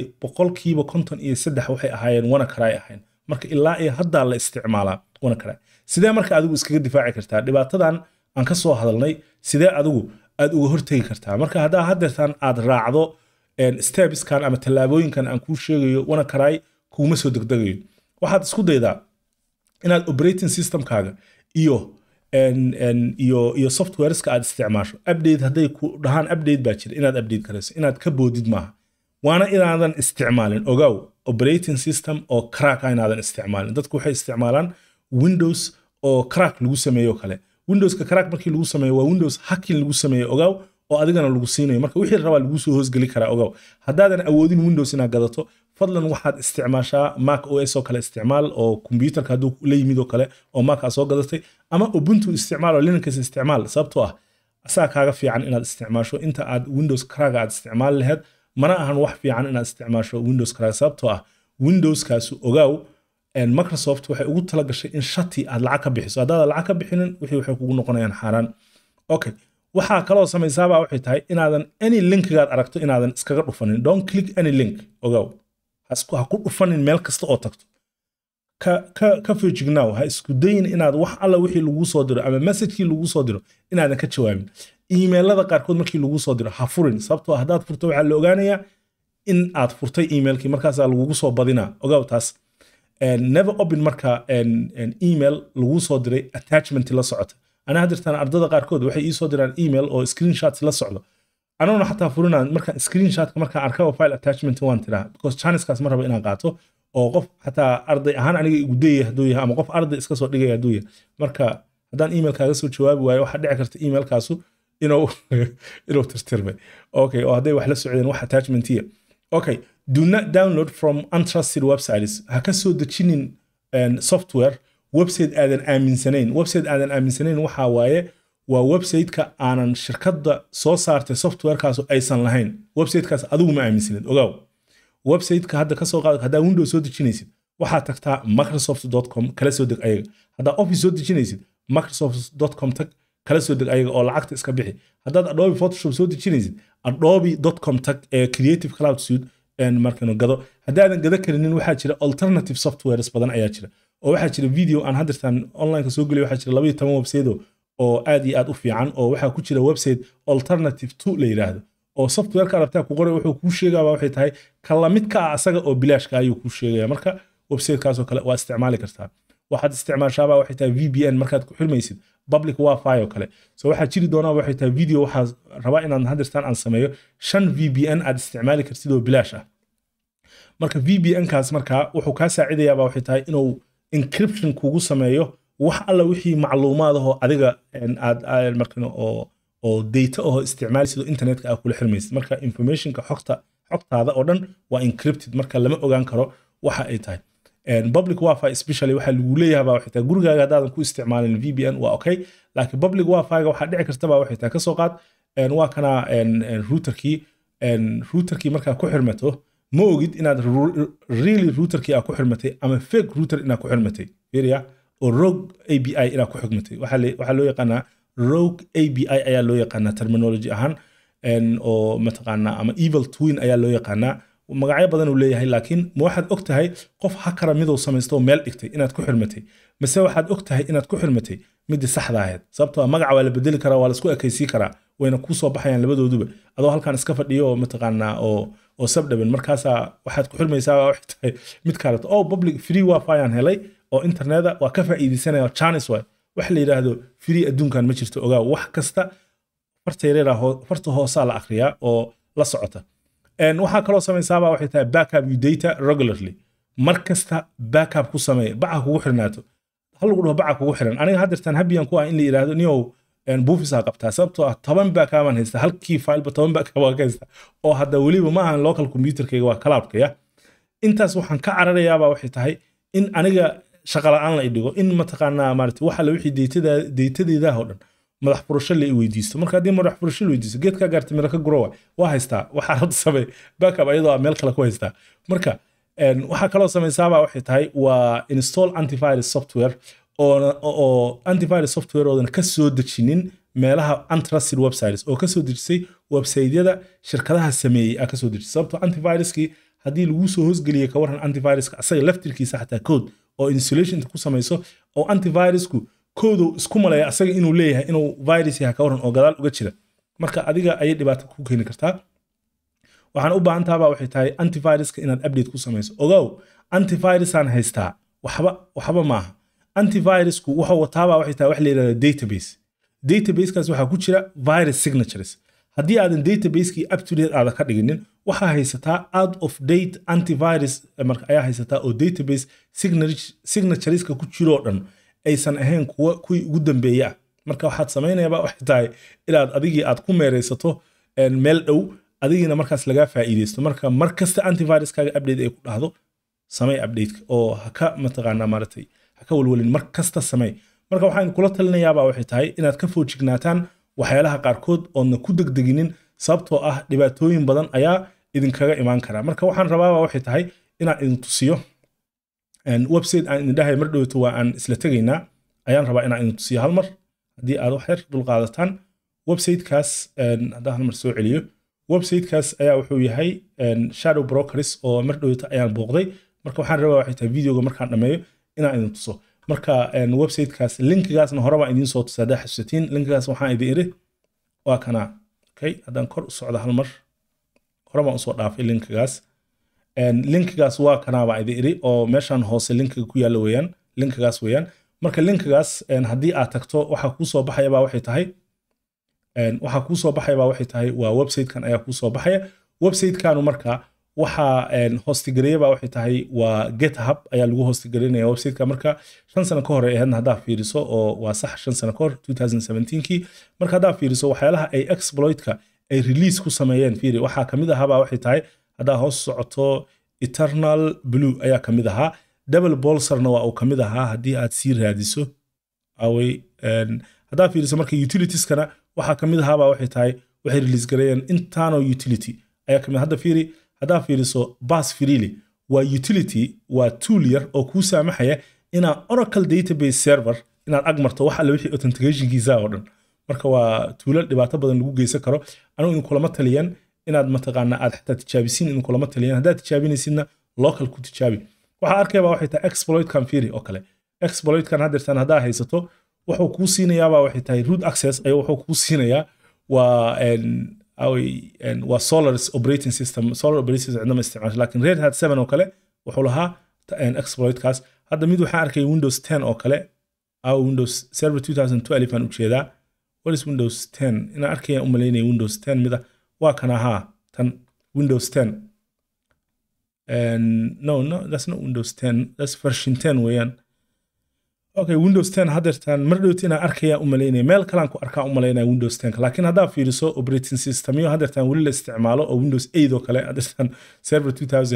53% waxay ahaayeen WannaCry ahayn marka ilaa ay hadda la isticmaalaa WannaCry sidee marka adigu iskaga difaaci kartaa dhibaatadan aan ka soo hadalnay sidee adigu aad uga hortagi kartaa marka hadda hadeertan aad raacdo stepskan ama tallaabooyinkan aan kuu sheegayo WannaCry kuuma soo degdegayo waxaad isku daydaa inaad operating systemkaaga iyo softwareska aad isticmaasho update hadday ku dhahaan update baa jira inaad update karayso inaad ka boodid maaha waana inaadan isticmaalin ogaaw operating system oo crack inaadan isticmaalin dadku waxay isticmaalaan Windows oo crack lagu sameeyo kale Windowska crack markii lagu sameeyo waa Windows hacking lagu sameeyo ogaaw oo adigana lagu siinayo marka wixii rabaa lagu soo hoosgali karaa ogaaw haddaadan awoodin Windows inaad gadato fadlan waxaad isticmaashaa Mac OS oo kale isticmaal oo computerka hadduu la yimid oo kale oo Mac aad soo gadatay ama Ubuntu isticmaal oo Linux isticmaal sababtoo ah asaa kaaga fiican inaad isticmaasho inta aad Windows crack aad isticmaal lahayd mana ahan wax fiican inaad isticmaasho Windows crack sababtoo ah Windows-kaas ogaaw Microsoft waxay ugu tala gashay in shati aad lacag ka bixiso haddaad lacag ka bixinin wixii waxay kugu noqonayaan xaraan okay waxa kale oo samaysaaba waxay tahay inaadan any link-gaad aragto inaadan iskaga dhufanin don't click any link ogaaw ha ku dhufanin meel kasta oo tagto ka feejignaaw ha isku dayin inaad wax alla wixii lagu soo diro ama message-kii lagu soo diro inaadan ka jawaabin emailada qaarkood markii lagu soo diro ha furin sababtoo haddaad furto waxaa la ogaanayaa in aad furtay emailkii markaasaa lagugu soo badinaa ogaaw taas never open marka email lagu soo diray attachment la socota ana hadirtaan ardada qaarkood waxay ii soo diraan email oo screenshots la socdo anoona xataa furinaan marka screenshotka markaan arkaa file attachment waan tiraa because chanceskaas ma rabo inaan qaato oo qof xataa arday ahaan aniga igu dayay hadduu yahay ama qof arday iska soo dhigaya hadduu yahay marka haddaan emailkaaga soo jawaabi waayo waxaa dhici karta emailkaasu inuu tirtirmay okay oo hadday wax la socdeen wax attachmentiya okay do not download from untrusted websites ha ka soo dejinin software website aadan aaminsanayn waxaa waaye waa website-ka aanan shirkadda soo saartay softwarekaas aysan lahayn website-kaas adigu ma aaminsanid ogaaw website-ka hadda ka soo qaado haddaa windows soo dejinaysid waxaa tagtaa microsoft.com kala soo deg ayaga haddaa office soo dejinaysid microsoft.com tag kala soo deg ayaga oo lacagta iska bixi haddaad adobe photoshop soo dejinaysid adobe.com tag ee creative cloud suite markano gado haddaadan gada karinin waxaa jira alternative softwares badan ayaa jira oo waxaa jira video aan hadirtaan online-ka soo geliyo waxaa jira 12 website oo aad iyo aad u fiican oo waxaa ku jira website alternative to la yiraahdo oo software ka rabtaa ku qoray wuxuu kuu sheegaa waxay tahay kala mid ka asaga oo bilaashka ayuu kuu sheegaya marka website kaas oo kale waa isticmaali kartaa waxaad isticmaashaa waxay tahay VPN markaad ku xirmaysid public wifi oo kale soo waxaa jiri doonaa waxay tahay video waxaa rabaa inaan hadirtaan aan sameeyo 5 VPN aad isticmaali kartid oo bilaash ah marka VPN kaas marka wuxuu ka saacidayaa waxay tahay inuu encryption kugu sameeyo wax alla wixii macluumaad ah oo adiga aad markano oo data oo isticmaalaysid internetka aad kula xirmaysid marka informationka xogtaada oo dhan waa encrypted marka lama ogaan karo waxa ay tahay public wifi especially waxa lagu leeyahay waxay tahay gurigaaga hadaadan ku isticmaalin VPN waa okay laakiin public wifi-ga waxa dhici karta waxay tahay ka soo qaad waa kana routerkii marka ku xirmato ma ogid inaad really routerkii aad ku xirmatay ama fake router inaad ku xirmatay fiiriya oo rogue API inaad ku xigmatay waxa loo yaqaanaa rogue API ayaa loo yaqaanaa terminology ahaan oo mataqaanaa ama evil twin ayaa loo yaqaanaa magacyo badan uu leeyahay laakiin ma waxaad og tahay qof hakara miduu samaysto meel dhigtay inaad ku xirmatay mise waxaad og tahay inaad ku xirmatay midii saxda ahayd sababtoo magaca waa la bedeli karaa waa la isku ekaysiin karaa wayna ku soo baxayaan labadooduba adoo halkan iska fadhiyo oo mataqaanaa oo sabdhaban markaasaa waxaad ku xirmaysaa waxay tahay mid kaleeto oo public free wifi aan helay oo interneta waa ka faa'iideysanaya chance way wax la yiraahdo free adduunkan ma jirto ogaa wax kasta farta hoosa la akhriyaa oo la socota waxaa kaloo samaysaaba waxay tahay backup your data regularly mar kasta backup ku sameey baca kugu xirnaato hal lagu dhaho baca kugu xiran aniga hadirtan habiyan ku ah in la yiraahdo niyow buufisa qabtaa sababtoo ah 10 backup aan haysta halkii file 10 backup waa haysta oo hadda waliba ma ahan local computerkayga waa cloudka ya intaas waxaan ka cararayaaba waxay tahay in aniga shaqo la'aan la idhigo in mataqaanaa maartay waxa la wixii datadeeda oo dhan madax furasho la weydiisto marka hadii madax furasho la weydiisto geedka gaartay mira ka guro waa haystaa waxa rabta samee backup ayadoo meel kale ku haystaa marka waxa kaloo samaysaaba waxay tahay waa install antivirus software oo antivirus software oo ka soo dejinin meelaha untrusted websites oo ka soo dejisay website-yada shirkadaha sameeyay ka soo dejisay sababtoo antiviruskii hadii lagu soo hoosgeliyo ka waran antiviruska asaga laftirkiisa xataa code oo installation ku samayso oo antivirusku code isku maleeya asaga inuu leeyahay inuu virus yahay ka waran oo gadaal uga jira marka adiga ay dhibaato ku keeni kartaa waxaan u baahan tahay waxay tahay antiviruska inaad update ku samayso ogow antivirus aan haystaa waxba maaha antivirusku wuxuu wataaba waxay tahay wax la yiraahdo database-kaas waxaa ku jira virus signatures haddii aadan database-kii up to date aada ka dhiginin waxaa haysataa out of date antivirus marka ayaa haysataa oo database signatureska ku jiroo dhan aysan ahayn kuwii ugu dambeeya marka waxaad samaynayaa waxay tahay inaad adigii aad ku meereysato meel dhow adigiina markaas laga faa'iideysto marka mar kasta antiviruskaaga update ay ku dhahdo samay update oo haka mataqaanaa maartay haka walwalin mar kasta samay marka waxaan kula talinayaa waxay tahay inaad ka foojignaataan waxyaalaha qaarkood oodna ku degdeginin sababtoo ah dhibaatooyin badan ayaa idinkaga imaan kara marka waxaan rabaa waxay tahay inaan idin tusiyo website aan idin dhahay mar dhowto waa aan isla tegaynaa ayaan rabaa inaan idin tusiyo hal mar haddii aad wax yar dul qaadataan website-kaas haddaan hal mar soo celiyo website-kaas ayaa wuxuu yahay shadow brokers oo mar dhowto ayaan booqday marka waxaan rabaa waxay tahay videoga markaan dhameeyo inaan idin tuso marka websitekaas linkigaasna hore baan idiin soo tusaa haddaa xasuusatiin linkigaas waxaan idin iri waa kana okay haddaan kor u socdo hal mar hore baan usoo dhaafay linkigaas waa kana baan idin iri oo meeshaan hoose linkiga ku yaalla weeyaan linkigaas weeyaan marka linkigaas haddii aad tagto waxaa kuu soo baxaya baa waxay tahay waa websitekan ayaa kuu soo baxaya websitekaanu marka waxaa hostigareeya baa waxay tahay waa GitHub ayaa lagu hostigareynaya websiteka marka 5 sano ka hor ay ahaydna haddaa fiiriso oo waa sax 5 sano ka hor 2017kii marka haddaa fiiriso waxyaalaha ay exploitka ay release ku sameeyeen fiiri waxaa kamid ahaa baa waxay tahay haddaa hoos socoto Eternal Blue ayaa kamid ahaa Double Bolsterna waa uu kamid ahaa haddii aad sii raadiso away haddaa fiiriso marka utilitieskana waxaa kamid ahaa baa waxay tahay waxay release gareeyeen internal utility ayaa kamid hadda fiiri haddaa fiiriso Bash Freely waa utility waa tool yar oo kuu saamaxaya inaad Oracle database server inaad agmarto waxa la wixii authenticationkiisa oo dhan marka waa toolal dhibaato badan lagu geysan karo anigu in kulama taliyan inaad mataqaana aad xitaa tijaabisiin in kulama taliyan haddaad tijaabinaysidna local ku tijaabi waxaa arkayba waxay tahay exploit kan fiiri oo kale exploit kan haddeertaan haddaa haysato wuxuu kuu siinayaaba waxay tahay root access ayuu wuxuu kuu siinayaa waa Solaris operating system Solar operating system عندما استعمال لكن Red Hat 7 oo kale wuxuu lahaa exploit kaas hadda mid waxaan arkay Windows 10 oo kale aw Windows Server 2012 aan u jeedaa what is Windows 10 ina arkay u maleynay Windows 10 mida waa kana ahaa tan Windows 10 and no that's not Windows 10 that's version 10 weeyaan okay Windows 10 haddeertaan mar dhowtina arkaya u maleynay meel kalaan ku arkaa u maleynay Windows 10 laakiin haddaa fiiriso operating system iyo haddeertaan wali la isticmaalo oo Windows 8 oo kale haddeertaan Server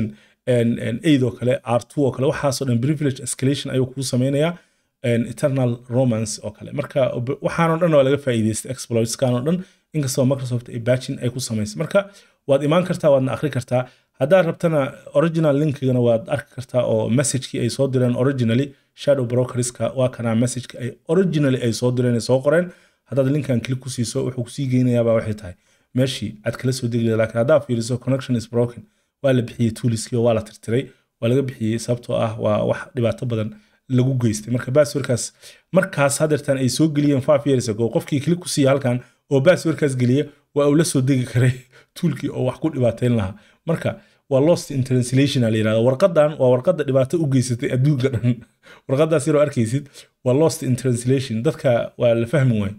2008 oo kale R2 oo kale waxaasoo dhan privilege escalation ayuu kuu sameynayaa eternal romance oo kale marka waxaan oo dhan waa laga faa'iideystay exploits kan oo dhan inkastoo Microsoft ay batching ay ku sameysay marka waad imaan kartaa waadna akhri kartaa haddaa rabtana original linkigana waad arki kartaa oo messagekii ay soo direen originally shadow brokerska waa kana messageka ay originally ay soo direen ay soo qoreen haddaad linkan click ku siiso wuxuu ku sii geynayaaba waxay tahay meeshii aad kala soo degi laakiin haddaa fiiriso connection is broken waa la bixiyey toolskii waa la tirtiray waa laga bixiyey sababtoo ah waa wax dhibaato badan lagu geystay marka passwordkaas markaas haddeertaan ay soo geliyeen 5 years ago qofkii click ku siiya halkan oo passwordkaas geliya waa uu la soo degi karay toolkii oo wax ku dhibaateyn lahaa marka waa lost in translation la yiraahdo warqadan waa warqada dhibaato u geysatay adduunka dhan warqadaas yar oo arkaysid waa lost in translation dadka waa la fahmi waay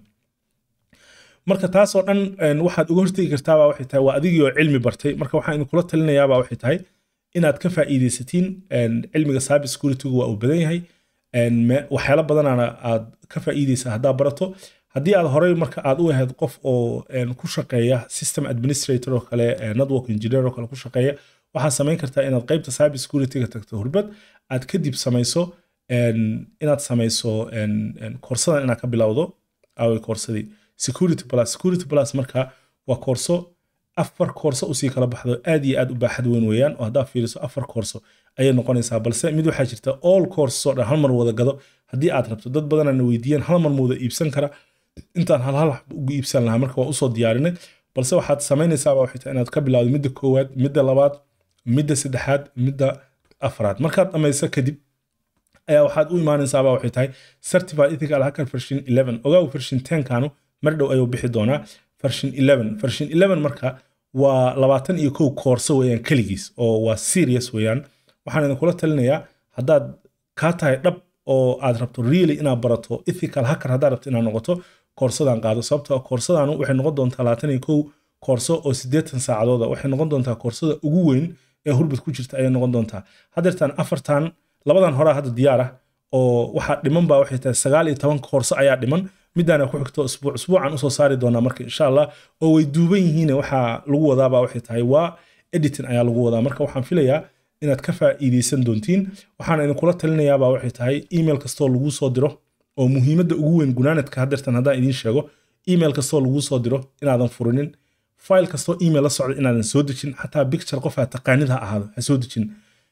marka taas oo dhan waxaad uga hortagi kartaa waxay tahay waa adigii oo cilmi bartay marka waxaan kula talinayaa waxay tahay inaad ka faa'iideysatiin cilmiga cyber security waa uu badan yahay waxyaalo badan aad ka faa'iideysaa haddaa barato haddii aad horey marka aad u ahayd qof oo ku shaqeeya system administrator oo kale network engineer oo kale ku shaqeeya waxaad samayn kartaa inaad qaybta cyber security ka tagto hurbad aad kadib samayso inaad samayso koorsadan inaad ka bilowdo away koorsadii security plus marka waa koorso 4 koorso usii kala baxdo aad iyo aad u baaxad weyn weeyaan oo haddaa fiiriso 4 koorso ayay noqonaysaa balse mid waxaa jirta all courses oo dhan hal mar wada gado haddii aad rabto dad badan aan weydiiyeen hal mar muuda iibsan kara intaan hal ugu iibsan lahaa marka waa usoo diyaarinay balse waxaad samaynaysaa waxay tahay inaad ka bilowdo midda koowaad midda labaad midda saddexaad midda afraad markaad dhamayso kadib ayaa waxaad u imaanaysaa waxay tahay certified ethical hacker version 11 ogaa version 10 kaanu mar dhow ayuu bixi doonaa version 11 marka waa 21 koorso weeyaan kaligiis oo waa serious weeyaan waxaan idin kula talinayaa haddaad ka tahay dhab oo aad rabto really inaad barato ethical hacker haddaad rabto inaad noqoto koorsadan qaado sababtoo koorsadaanu waxay noqon doontaa 21 koorso oo 80 saacadood waxay noqon doontaa koorsada ugu weyn ee hurbad ku jirta ayay noqon doontaa haddeertaan afartan labadan hore hadda diyaar ah oo waxa dhiman baa waxay tahay 19 koorso ayaa dhiman midana ku xigto usbuucan usoo saari doonaa marka insha Allah oo way duuban yihiin waxa lagu wadaaba waxay tahay waa editing ayaa lagu wadaa marka waxaan filayaa inaad ka faa'iideysan doontiin waxaan idin kula talinayaa waxay tahay email kasto lagu soo diro oo muhiimadda ugu weyn gunaanadka haddeertan haddaan idin sheego email kasto lagu soo diro inaadan furinin file kasto email la socdo inaadan soo dejin xataa picture qof aad taqaanid ha ahaado ha soo dejin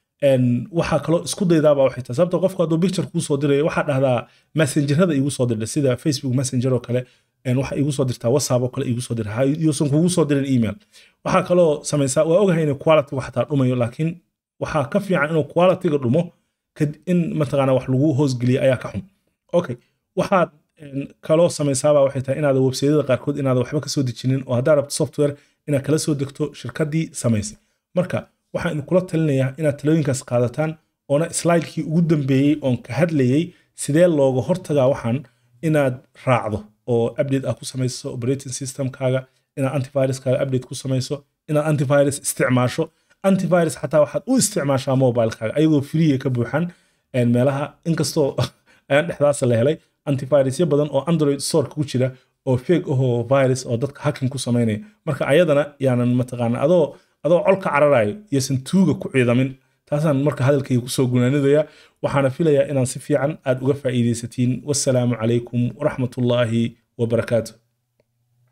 waxa kaloo isku daydaaba waxay tahay sababtoo qofku hadduu picture kuu soo dirayo waxaa dhahdaa messengerada igu soo dirda sida Facebook Messenger oo kale waxa igu soo dirtaa WhatsApp oo kale igu soo dirtaa yuusan kugu soo dirin email waxaa kaloo samaysaa waa ogahay in quality xataa dhumayo laakiin waxaa ka fiican inuu quality-ga dhumo in mataqaana wax lagu hoosgeliyo ayaa ka xun okay waxaad kaloo samaysaaba waxay tahay inaad website-yada qaarkood inaad waxba ka soo dejinin oo haddaad rabto software inaad kala soo degto shirkaddii samaysay marka waxaan kula talinayaa inaad talooyinkaas qaadataan oona slide-kii ugu dambeeyey oon ka hadlayay sidee looga hortagaa waxaan inaad raacdo oo update ah ku samayso operating system-kaaga inaad antivirus-kaaga update ku samayso inaad antivirus isticmaasho antivirus xataa waxaad u isticmaashaa mobile-kaaga ayagoo free ka buuxan meelaha inkastoo ayaan dhexdaas la helay antivirusyo badan oo Android store ku jira oo fake oo virus oo dadka hacking ku sameynaya marka ayadana yaanan mataqaana adoo colka cararayo iyo santuuga ku ciidamin taasaan marka hadalkayga ku soo gunaanadaya waxaana filayaa inaan si fiican aad uga faa'iideysatiin wassalaamu calaykum waraxmatullaahi wabarakaatuh